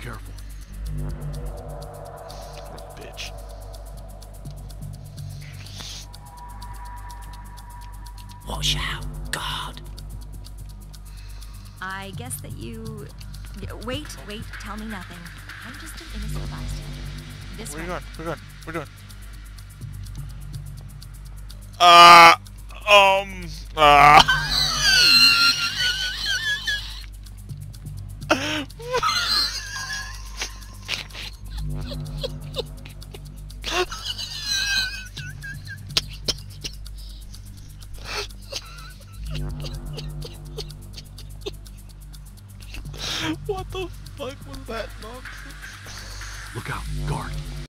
careful. Bitch. Watch out, God. I guess that you... Wait, tell me nothing. I'm just an innocent bystander. This Where way. you going? Where you going? Where you going? What the fuck was that nonsense? Look out, guard.